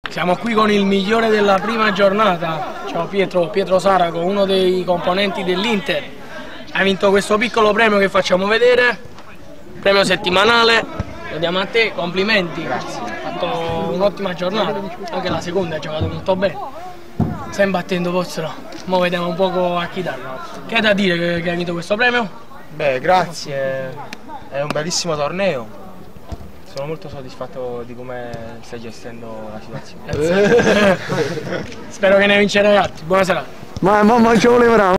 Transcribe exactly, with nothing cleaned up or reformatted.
Siamo qui con il migliore della prima giornata. Ciao Pietro, Pietro Saraco, uno dei componenti dell'Inter. Hai vinto questo piccolo premio che facciamo vedere, premio settimanale. Lo diamo a te, complimenti. Grazie. Hai fatto un'ottima giornata, anche la seconda hai giocato molto bene. Stai imbattendo Pozzolo, ora vediamo un poco a chi darlo. Che hai da dire che, che hai vinto questo premio? Beh, grazie, è un bellissimo torneo. Sono molto soddisfatto di come stai gestendo la situazione. Spero che ne vincerai altri. Buona serata. Ma mamma ci voleva.